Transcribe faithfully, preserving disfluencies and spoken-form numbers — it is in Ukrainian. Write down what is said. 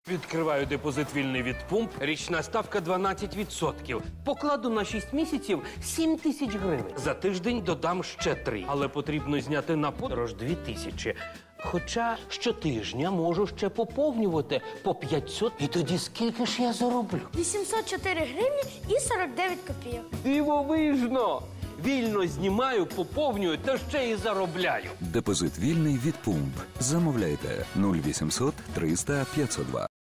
Відкриваю депозит вільний від пумп. Річна ставка дванадцять відсотків. Покладу на шість місяців сім тисяч гривень. За тиждень додам ще три. Але потрібно зняти на подорож дві тисячі. Хоча щотижня можу ще поповнювати по п'ятсот. І тоді скільки ж я зароблю? вісімсот чотири гривні і сорок дев'ять копійок. Дивовижно! Вільно знімаю, поповнюю та ще й заробляю. Депозит вільний від пумп. Замовляйте нуль вісімсот триста п'ятсот два.